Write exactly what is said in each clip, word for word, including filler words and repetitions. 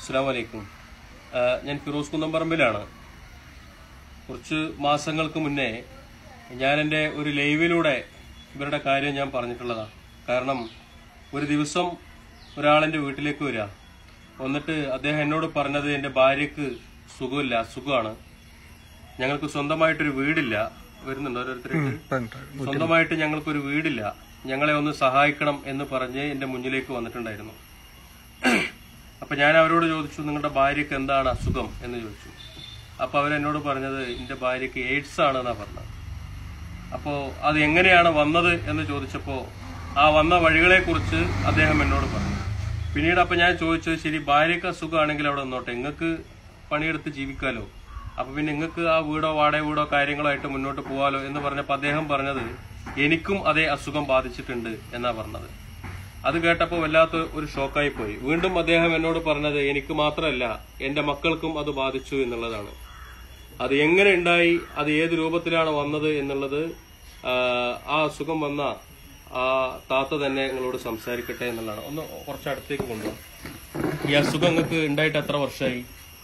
അസ്സലാമു അലൈക്കും. ഞാൻ ഫിറോസ് കുന്നംപറമ്പിലാണ്. കുറച്ച് മാസങ്ങൾക്ക് മുന്നേ ഞാൻ എൻ്റെ ഒരു ലൈവിലൂടെ ഇവരുടെ കാര്യം ഞാൻ പറഞ്ഞിട്ടുള്ളതാണ്. കാരണം ഒരു ദിവസം ഒരാളെൻ്റെ വീട്ടിലേക്ക് വരിക, വന്നിട്ട് അദ്ദേഹം എന്നോട് പറഞ്ഞത് എൻ്റെ ഭാര്യക്ക് സുഖമില്ല, അസുഖമാണ്, ഞങ്ങൾക്ക് സ്വന്തമായിട്ടൊരു വീടില്ല, വരുന്നുണ്ടോ ഓരോരുത്തർക്ക്, സ്വന്തമായിട്ട് ഞങ്ങൾക്കൊരു വീടില്ല, ഞങ്ങളെ ഒന്ന് സഹായിക്കണം എന്ന് പറഞ്ഞ് എൻ്റെ മുന്നിലേക്ക് വന്നിട്ടുണ്ടായിരുന്നു. അപ്പൊ ഞാൻ അവരോട് ചോദിച്ചു, നിങ്ങളുടെ ഭാര്യക്ക് എന്താണ് അസുഖം എന്ന് ചോദിച്ചു. അപ്പൊ അവരെന്നോട് പറഞ്ഞത് എന്റെ ഭാര്യക്ക് എയ്ഡ്സ് ആണെന്നാ പറഞ്ഞത്. അപ്പോ അത് എങ്ങനെയാണ് വന്നത് എന്ന് ചോദിച്ചപ്പോ ആ വന്ന വഴികളെ കുറിച്ച് അദ്ദേഹം എന്നോട് പറഞ്ഞു. പിന്നീട് അപ്പൊ ഞാൻ ചോദിച്ചത്, ശരി ഭാര്യക്ക് അസുഖമാണെങ്കിൽ അവിടെ നിന്നോട്ടെ, നിങ്ങൾക്ക് പണിയെടുത്ത് ജീവിക്കാലോ, അപ്പൊ പിന്നെ നിങ്ങൾക്ക് ആ വീടോ വാടക വീടോ കാര്യങ്ങളായിട്ട് മുന്നോട്ട് പോകാലോ എന്ന് പറഞ്ഞപ്പോ അദ്ദേഹം പറഞ്ഞത് എനിക്കും അതേ അസുഖം ബാധിച്ചിട്ടുണ്ട് എന്നാ പറഞ്ഞത്. അത് കേട്ടപ്പോൾ വല്ലാത്ത ഒരു ഷോക്കായി പോയി. വീണ്ടും അദ്ദേഹം എന്നോട് പറഞ്ഞത് എനിക്ക് മാത്രമല്ല എന്റെ മക്കൾക്കും അത് ബാധിച്ചു എന്നുള്ളതാണ്. അത് എങ്ങനെ ഉണ്ടായി, അത് ഏത് രൂപത്തിലാണ് വന്നത് എന്നുള്ളത് ആ അസുഖം വന്ന ആ താത്ത തന്നെ നിങ്ങളോട് സംസാരിക്കട്ടെ എന്നുള്ളതാണ്. ഒന്ന് കുറച്ച് അടുത്തേക്ക് കൊണ്ടുപോകാം. ഈ അസുഖം നിങ്ങൾക്ക് ഉണ്ടായിട്ട് എത്ര വർഷമായി?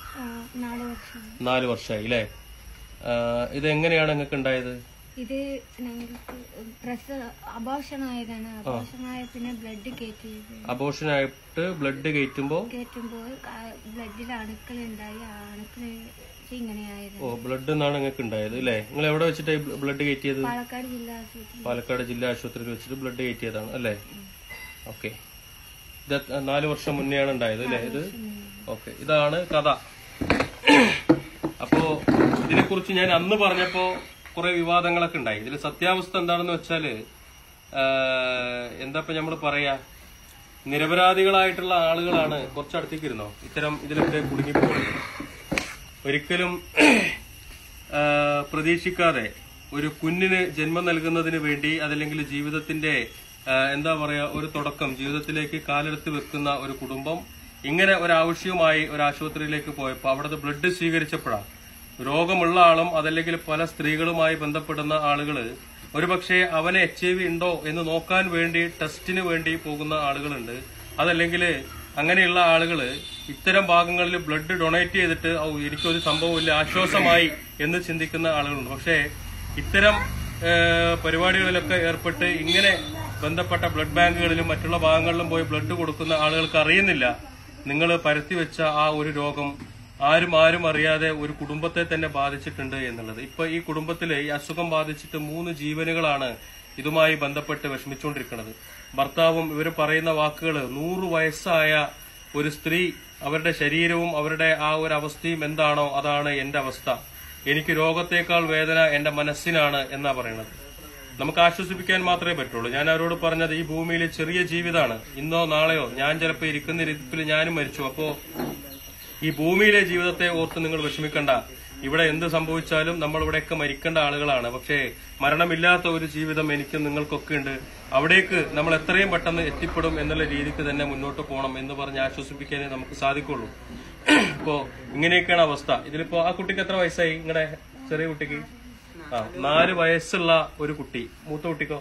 നാല് വർഷമായി അല്ലേ? ഇത് എങ്ങനെയാണ് നിങ്ങൾക്ക് ഉണ്ടായത്? ഇത് അബോർഷനായതാണ്. അബോർഷനായ പിന്നെ ബ്ലഡ് കയറ്റി അബോർഷനായിട്ട് ബ്ലഡ് കയറ്റുമ്പോൾ കയറ്റുമ്പോൾ ബ്ലഡിൽ അണുക്കൾ ഉണ്ടായി. ആ അണുക്കൾ ഇങ്ങനെയായത്. ഓ, ബ്ലഡ് എന്നാണ് നിങ്ങൾക്ക് ഉണ്ടായത് അല്ലേ? നിങ്ങൾ എവിടെ വെച്ചിട്ട് ബ്ലഡ് കയറ്റിയത്? പാലക്കാട് ജില്ലാ ആശുപത്രി. പാലക്കാട് ജില്ലാ ആശുപത്രിയിൽ വെച്ചിട്ട് ബ്ലഡ് കയറ്റിയതാണ് അല്ലേ? ഓക്കെ. ഇത് നാല് വർഷം മുന്നെയാണ് ഉണ്ടായത് അല്ലേ ഇത്? ഓക്കെ, ഇതാണ് കഥ. അപ്പോ ഇതിനെക്കുറിച്ച് ഞാൻ അന്ന് പറഞ്ഞപ്പോ കുറെ വിവാദങ്ങളൊക്കെ ഉണ്ടായി. ഇതിൽ സത്യാവസ്ഥ എന്താണെന്ന് വെച്ചാല് എന്താ ഇപ്പൊ നമ്മൾ പറയാ, നിരപരാധികളായിട്ടുള്ള ആളുകളാണ്, കുറച്ചടുത്തേക്ക് ഇരുന്നോ, ഇത്തരം ഇതിലൊക്കെ കുടുങ്ങിപ്പോകുന്നത്. ഒരിക്കലും പ്രതീക്ഷിക്കാതെ ഒരു കുഞ്ഞിന് ജന്മം നൽകുന്നതിന് വേണ്ടി, അതല്ലെങ്കിൽ ജീവിതത്തിന്റെ എന്താ പറയാ ഒരു തുടക്കം, ജീവിതത്തിലേക്ക് കാലെടുത്ത് വെക്കുന്ന ഒരു കുടുംബം ഇങ്ങനെ ഒരാവശ്യവുമായി ഒരു ആശുപത്രിയിലേക്ക് പോയപ്പോ അവിടുത്തെ ബ്ലഡ് സ്വീകരിച്ചപ്പോഴാണ് രോഗമുള്ള ആളും അതല്ലെങ്കിൽ പല സ്ത്രീകളുമായി ബന്ധപ്പെടുന്ന ആളുകള് ഒരുപക്ഷെ അവന് എച്ച് ഐ വി ഉണ്ടോ എന്ന് നോക്കാൻ വേണ്ടി ടെസ്റ്റിന് വേണ്ടി പോകുന്ന ആളുകളുണ്ട്. അതല്ലെങ്കിൽ അങ്ങനെയുള്ള ആളുകള് ഇത്തരം ഭാഗങ്ങളിൽ ബ്ലഡ് ഡൊണേറ്റ് ചെയ്തിട്ട് ഓ എനിക്കൊരു സംഭവമില്ല, ആശ്വാസമായി എന്ന് ചിന്തിക്കുന്ന ആളുകളുണ്ട്. പക്ഷേ ഇത്തരം പരിപാടികളിലൊക്കെ ഏർപ്പെട്ട് ഇങ്ങനെ ബന്ധപ്പെട്ട ബ്ലഡ് ബാങ്കുകളിലും മറ്റുള്ള ഭാഗങ്ങളിലും പോയി ബ്ലഡ് കൊടുക്കുന്ന ആളുകൾക്ക് അറിയുന്നില്ല നിങ്ങൾ പരത്തിവെച്ച ആ ഒരു രോഗം ആരും ആരും അറിയാതെ ഒരു കുടുംബത്തെ തന്നെ ബാധിച്ചിട്ടുണ്ട് എന്നുള്ളത്. ഇപ്പൊ ഈ കുടുംബത്തില് ഈ അസുഖം ബാധിച്ചിട്ട് മൂന്ന് ജീവനുകളാണ് ഇതുമായി ബന്ധപ്പെട്ട് വിഷമിച്ചുകൊണ്ടിരിക്കുന്നത്. ഭർത്താവും ഇവർ പറയുന്ന വാക്കുകൾ, നൂറ് വയസ്സായ ഒരു സ്ത്രീ, അവരുടെ ശരീരവും അവരുടെ ആ ഒരു അവസ്ഥയും എന്താണോ അതാണ് എന്റെ അവസ്ഥ, എനിക്ക് രോഗത്തേക്കാൾ വേദന എന്റെ മനസ്സിനാണ് എന്നാ പറയുന്നത്. നമുക്ക് ആശ്വസിപ്പിക്കാൻ മാത്രമേ പറ്റുള്ളൂ. ഞാൻ അവരോട് പറഞ്ഞത് ഈ ഭൂമിയിലെ ചെറിയ ജീവിതമാണ്, ഇന്നോ നാളെയോ ഞാൻ ചിലപ്പോൾ ഇരിക്കുന്ന രീതിയിൽ ഞാനും മരിച്ചു. അപ്പോ ഈ ഭൂമിയിലെ ജീവിതത്തെ ഓർത്ത് നിങ്ങൾ വിഷമിക്കണ്ട, ഇവിടെ എന്ത് സംഭവിച്ചാലും നമ്മൾ ഇവിടെയൊക്കെ മരിക്കേണ്ട ആളുകളാണ്. പക്ഷേ മരണമില്ലാത്ത ഒരു ജീവിതം എനിക്കും നിങ്ങൾക്കൊക്കെ ഉണ്ട്, അവിടേക്ക് നമ്മൾ എത്രയും പെട്ടെന്ന് എത്തിപ്പെടും എന്നുള്ള രീതിക്ക് തന്നെ മുന്നോട്ട് പോകണം എന്ന് പറഞ്ഞ് ആശ്വസിപ്പിക്കാനേ നമുക്ക് സാധിക്കുള്ളൂ. ഇപ്പോ ഇങ്ങനെയൊക്കെയാണ് അവസ്ഥ. ഇതിലിപ്പോ ആ കുട്ടിക്ക് എത്ര വയസ്സായി? നിങ്ങളുടെ ചെറിയ കുട്ടിക്ക് ആ നാല് വയസ്സുള്ള ഒരു കുട്ടി, മൂത്ത കുട്ടിക്കോ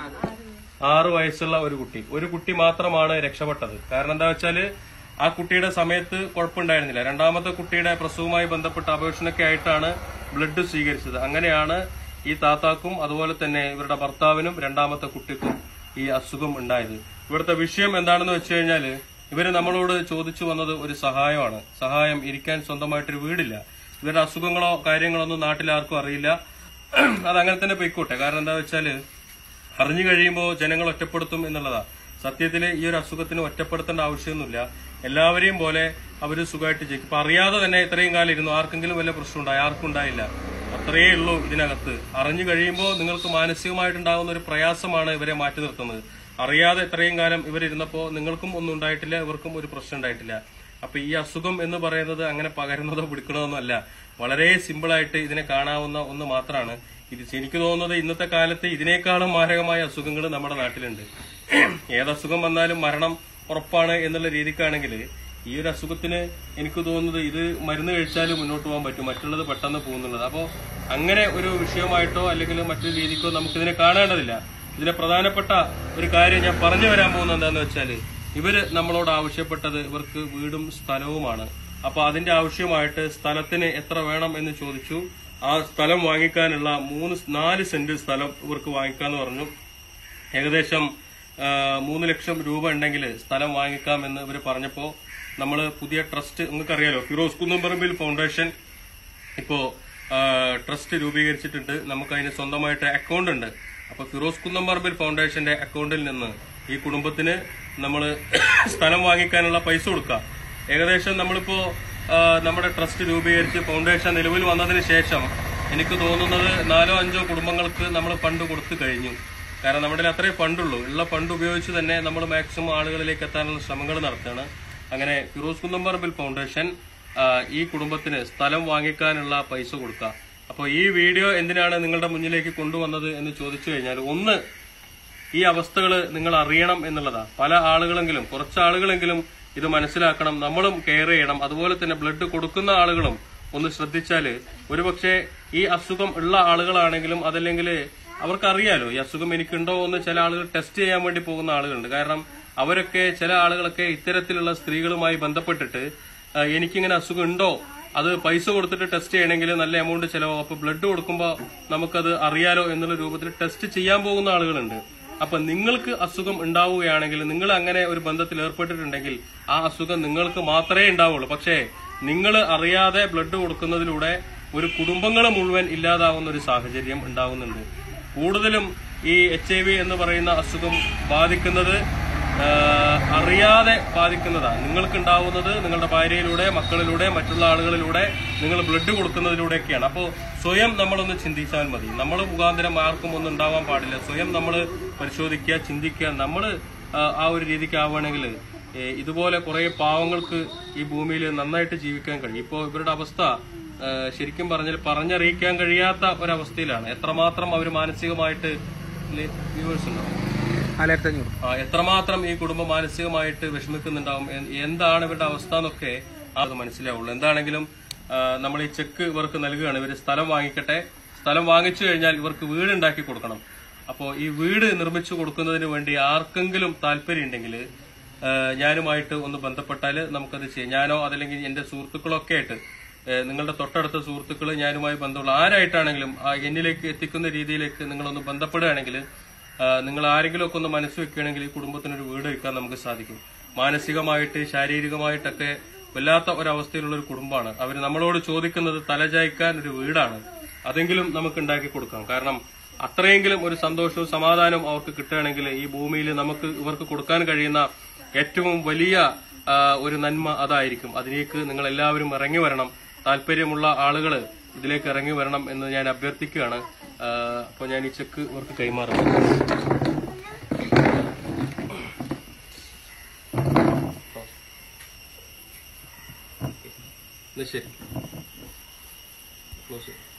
ആറ് വയസ്സുള്ള ഒരു കുട്ടി. ഒരു കുട്ടി മാത്രമാണ് രക്ഷപ്പെട്ടത്. കാരണം എന്താ വെച്ചാല് ആ കുട്ടിയുടെ സമയത്ത് കുഴപ്പമുണ്ടായിരുന്നില്ല. രണ്ടാമത്തെ കുട്ടിയുടെ പ്രസവവുമായി ബന്ധപ്പെട്ട അപേക്ഷണൊക്കെ ആയിട്ടാണ് ബ്ലഡ് സ്വീകരിച്ചത്. അങ്ങനെയാണ് ഈ താത്താക്കും അതുപോലെ തന്നെ ഇവരുടെ ഭർത്താവിനും രണ്ടാമത്തെ കുട്ടിക്കും ഈ അസുഖം ഉണ്ടായത്. ഇവിടുത്തെ വിഷയം എന്താണെന്ന് വെച്ച് കഴിഞ്ഞാല് ഇവര് നമ്മളോട് ചോദിച്ചു വന്നത് ഒരു സഹായമാണ്. സഹായം, ഇരിക്കാൻ സ്വന്തമായിട്ടൊരു വീടില്ല. ഇവരുടെ അസുഖങ്ങളോ കാര്യങ്ങളോ ഒന്നും നാട്ടിലാർക്കും അറിയില്ല. അതങ്ങനെ തന്നെ പൊയ്ക്കോട്ടെ. കാരണം എന്താ വെച്ചാല് അറിഞ്ഞു കഴിയുമ്പോൾ ജനങ്ങൾ ഒറ്റപ്പെടുത്തും എന്നുള്ളതാ. സത്യത്തില് ഈ ഒരു അസുഖത്തിന് ഒറ്റപ്പെടുത്തേണ്ട ആവശ്യമൊന്നുമില്ല. എല്ലാവരെയും പോലെ അവര് സുഖമായിട്ട് ജയിക്കും. ഇപ്പൊ അറിയാതെ തന്നെ ഇത്രയും കാലം ഇരുന്നു, ആർക്കെങ്കിലും വല്ല പ്രശ്നം ഉണ്ടായി? ആർക്കും ഉണ്ടായില്ല. അത്രയേ ഉള്ളൂ ഇതിനകത്ത്. അറിഞ്ഞു കഴിയുമ്പോൾ നിങ്ങൾക്ക് മാനസികമായിട്ടുണ്ടാകുന്ന ഒരു പ്രയാസമാണ് ഇവരെ മാറ്റി നിർത്തുന്നത്. അറിയാതെ ഇത്രയും കാലം ഇവരിരുന്നപ്പോ നിങ്ങൾക്കും ഒന്നും ഉണ്ടായിട്ടില്ല, ഇവർക്കും ഒരു പ്രശ്നം ഉണ്ടായിട്ടില്ല. അപ്പൊ ഈ അസുഖം എന്ന് പറയുന്നത് അങ്ങനെ പകരുന്നതോ പിടിക്കണമൊന്നും അല്ല. വളരെ സിമ്പിളായിട്ട് ഇതിനെ കാണാവുന്ന ഒന്ന് മാത്രമാണ് ഇത്. എനിക്ക് തോന്നുന്നത് ഇന്നത്തെ കാലത്ത് ഇതിനേക്കാളും മാരകമായ അസുഖങ്ങൾ നമ്മുടെ നാട്ടിലുണ്ട്. ഏതസുഖം വന്നാലും മരണം ഉറപ്പാണ് എന്നുള്ള രീതിക്കാണെങ്കിൽ ഈ ഒരു അസുഖത്തിന് എനിക്ക് തോന്നുന്നത് ഇത് മരുന്ന് കഴിച്ചാലും മുന്നോട്ട് പോകാൻ പറ്റും, മറ്റുള്ളത് പെട്ടെന്ന് പോകുന്നുള്ളത്. അപ്പോൾ അങ്ങനെ ഒരു വിഷയമായിട്ടോ അല്ലെങ്കിൽ മറ്റൊരു രീതിക്കോ നമുക്കിതിനെ കാണേണ്ടതില്ല. ഇതിലെ പ്രധാനപ്പെട്ട ഒരു കാര്യം ഞാൻ പറഞ്ഞു വരാൻ പോകുന്നത് എന്താണെന്ന് വെച്ചാൽ ഇവര് നമ്മളോട് ആവശ്യപ്പെട്ടത് ഇവർക്ക് വീടും സ്ഥലവുമാണ്. അപ്പൊ അതിന്റെ ആവശ്യമായിട്ട് സ്ഥലത്തിന് എത്ര വേണം എന്ന് ചോദിച്ചു. ആ സ്ഥലം വാങ്ങിക്കാനുള്ള മൂന്ന് നാല് സെന്റ് സ്ഥലം ഇവർക്ക് വാങ്ങിക്കാന്ന് പറഞ്ഞു. ഏകദേശം മൂന്ന് ലക്ഷം രൂപ ഉണ്ടെങ്കിൽ സ്ഥലം വാങ്ങിക്കാമെന്ന് ഇവർ പറഞ്ഞപ്പോ നമ്മള് പുതിയ ട്രസ്റ്റ്, നിങ്ങൾക്കറിയാലോ ഫിറോസ് കുന്നംപറമ്പിൽ ഫൗണ്ടേഷൻ ഇപ്പോ ട്രസ്റ്റ് രൂപീകരിച്ചിട്ടുണ്ട്. നമുക്ക് അതിന് സ്വന്തമായിട്ട് അക്കൗണ്ട് ഉണ്ട്. അപ്പൊ ഫിറോസ് കുന്നംപറമ്പിൽ ഫൗണ്ടേഷന്റെ അക്കൗണ്ടിൽ നിന്ന് ഈ കുടുംബത്തിന് നമ്മൾ സ്ഥലം വാങ്ങിക്കാനുള്ള പൈസ കൊടുക്കാം. ഏകദേശം നമ്മളിപ്പോ നമ്മുടെ ട്രസ്റ്റ് രൂപീകരിച്ച് ഫൗണ്ടേഷൻ നിലവിൽ വന്നതിന് ശേഷം എനിക്ക് തോന്നുന്നത് നാലോ അഞ്ചോ കുടുംബങ്ങൾക്ക് നമ്മൾ ഫണ്ട് കൊടുത്തു കഴിഞ്ഞു. കാരണം നമ്മുടെ അത്രയും ഫണ്ടുള്ളൂ. ഉള്ള ഫണ്ട് ഉപയോഗിച്ച് തന്നെ നമ്മൾ മാക്സിമം ആളുകളിലേക്ക് എത്താനുള്ള ശ്രമങ്ങൾ നടത്തുകയാണ്. അങ്ങനെ ഫിറോസ് കുന്നംപറമ്പിൽ ഫൗണ്ടേഷൻ ഈ കുടുംബത്തിന് സ്ഥലം വാങ്ങിക്കാനുള്ള പൈസ കൊടുക്കുക. അപ്പോൾ ഈ വീഡിയോ എന്തിനാണ് നിങ്ങളുടെ മുന്നിലേക്ക് കൊണ്ടുവന്നത് എന്ന് ചോദിച്ചു കഴിഞ്ഞാൽ, ഒന്ന്, ഈ അവസ്ഥകൾ നിങ്ങൾ അറിയണം എന്നുള്ളതാ. പല ആളുകളെങ്കിലും കുറച്ച് ആളുകളെങ്കിലും ഇത് മനസ്സിലാക്കണം, നമ്മളും കെയർ ചെയ്യണം. അതുപോലെ തന്നെ ബ്ലഡ് കൊടുക്കുന്ന ആളുകളും ഒന്ന് ശ്രദ്ധിച്ചാല് ഒരുപക്ഷെ ഈ അസുഖം ഉള്ള ആളുകളാണെങ്കിലും അതല്ലെങ്കിൽ അവർക്കറിയാലോ ഈ അസുഖം എനിക്കുണ്ടോ എന്ന് ചില ആളുകൾ ടെസ്റ്റ് ചെയ്യാൻ വേണ്ടി പോകുന്ന ആളുകളുണ്ട്. കാരണം അവരൊക്കെ ചില ആളുകളൊക്കെ ഇത്തരത്തിലുള്ള സ്ത്രീകളുമായി ബന്ധപ്പെട്ടിട്ട് എനിക്കിങ്ങനെ അസുഖം ഉണ്ടോ, അത് പൈസ കൊടുത്തിട്ട് ടെസ്റ്റ് ചെയ്യണമെങ്കിൽ നല്ല എമൗണ്ട് ചിലവാകും. അപ്പൊ ബ്ലഡ് കൊടുക്കുമ്പോൾ നമുക്കത് അറിയാലോ എന്നുള്ള രൂപത്തിൽ ടെസ്റ്റ് ചെയ്യാൻ പോകുന്ന ആളുകളുണ്ട്. അപ്പൊ നിങ്ങൾക്ക് അസുഖം ഉണ്ടാവുകയാണെങ്കിൽ, നിങ്ങൾ അങ്ങനെ ഒരു ബന്ധത്തിൽ ഏർപ്പെട്ടിട്ടുണ്ടെങ്കിൽ ആ അസുഖം നിങ്ങൾക്ക് മാത്രമേ ഉണ്ടാവുള്ളൂ. പക്ഷേ നിങ്ങൾ അറിയാതെ ബ്ലഡ് കൊടുക്കുന്നതിലൂടെ ഒരു കുടുംബങ്ങൾ മുഴുവൻ ഇല്ലാതാവുന്ന ഒരു സാഹചര്യം ഉണ്ടാവുന്നുണ്ട്. കൂടുതലും ഈ എച്ച് ഐ വി എന്ന് പറയുന്ന അസുഖം ബാധിക്കുന്നത് അറിയാതെ ബാധിക്കുന്നതാണ്. നിങ്ങൾക്കുണ്ടാവുന്നത് നിങ്ങളുടെ ഭാര്യയിലൂടെ, മക്കളിലൂടെ, മറ്റുള്ള ആളുകളിലൂടെ, നിങ്ങൾ ബ്ലഡ് കൊടുക്കുന്നതിലൂടെയൊക്കെയാണ്. അപ്പോൾ സ്വയം നമ്മളൊന്ന് ചിന്തിച്ചാൽ മതി. നമ്മൾ മുഖാന്തരം ആർക്കും ഒന്നും ഉണ്ടാവാൻ പാടില്ല. സ്വയം നമ്മൾ പരിശോധിക്കുക, ചിന്തിക്കുക. നമ്മൾ ആ ഒരു രീതിക്ക് ആവുകയാണെങ്കിൽ ഇതുപോലെ കുറെ പാവങ്ങൾക്ക് ഈ ഭൂമിയിൽ നന്നായിട്ട് ജീവിക്കാൻ കഴിയും. ഇപ്പോൾ ഇവരുടെ അവസ്ഥ ശരിക്കും പറഞ്ഞാൽ പറഞ്ഞറിയിക്കാൻ കഴിയാത്ത ഒരവസ്ഥയിലാണ്. എത്രമാത്രം അവർ മാനസികമായിട്ട് വ്യൂവേഴ്സ് ഉണ്ടാവും, എത്രമാത്രം ഈ കുടുംബം മാനസികമായിട്ട് വിഷമിക്കുന്നുണ്ടാവും, എന്താണ് ഇവരുടെ അവസ്ഥ എന്നൊക്കെ അത് മനസ്സിലാവുള്ളൂ. എന്താണെങ്കിലും നമ്മൾ ഈ ചെക്ക് ഇവർക്ക് നൽകുകയാണ്. ഇവർ സ്ഥലം വാങ്ങിക്കട്ടെ. സ്ഥലം വാങ്ങിച്ചു കഴിഞ്ഞാൽ ഇവർക്ക് വീട് ഉണ്ടാക്കി കൊടുക്കണം. അപ്പോൾ ഈ വീട് നിർമ്മിച്ചു കൊടുക്കുന്നതിന് വേണ്ടി ആർക്കെങ്കിലും താല്പര്യം ഉണ്ടെങ്കിൽ ഞാനുമായിട്ട് ഒന്ന് ബന്ധപ്പെട്ടാൽ നമുക്കത് ചെയ്യാം. ഞാനോ അതല്ലെങ്കിൽ എന്റെ സുഹൃത്തുക്കളൊക്കെ ആയിട്ട്, നിങ്ങളുടെ തൊട്ടടുത്ത സുഹൃത്തുക്കൾ ഞാനുമായി ബന്ധമുള്ള ആരായിട്ടാണെങ്കിലും എന്നിലേക്ക് എത്തിക്കുന്ന രീതിയിലേക്ക് നിങ്ങളൊന്ന് ബന്ധപ്പെടുകയാണെങ്കിൽ, നിങ്ങൾ ആരെങ്കിലും ഒക്കെ ഒന്ന് മനസ്സ് വെക്കുകയാണെങ്കിൽ ഈ കുടുംബത്തിനൊരു വീട് വയ്ക്കാൻ നമുക്ക് സാധിക്കും. മാനസികമായിട്ട് ശാരീരികമായിട്ടൊക്കെ വല്ലാത്ത ഒരവസ്ഥയിലുള്ള ഒരു കുടുംബമാണ്. അവർ നമ്മളോട് ചോദിക്കുന്നത് തലചായ്ക്കാൻ ഒരു വീടാണ്. അതെങ്കിലും നമുക്ക് ഉണ്ടാക്കി കൊടുക്കാം. കാരണം അത്രയെങ്കിലും ഒരു സന്തോഷവും സമാധാനവും അവർക്ക് കിട്ടുകയാണെങ്കിൽ ഈ ഭൂമിയിൽ നമുക്ക് ഇവർക്ക് കൊടുക്കാൻ കഴിയുന്ന ഏറ്റവും വലിയ ഒരു നന്മ അതായിരിക്കും. അതിലേക്ക് നിങ്ങൾ എല്ലാവരും ഇറങ്ങി വരണം. താല്പര്യമുള്ള ആളുകൾ ഇതിലേക്ക് ഇറങ്ങി വരണം എന്ന് ഞാൻ അഭ്യർത്ഥിക്കുകയാണ്. അപ്പോൾ ഞാൻ ഈ ചെക്ക് ഇവർക്ക് കൈമാറും. ശരി.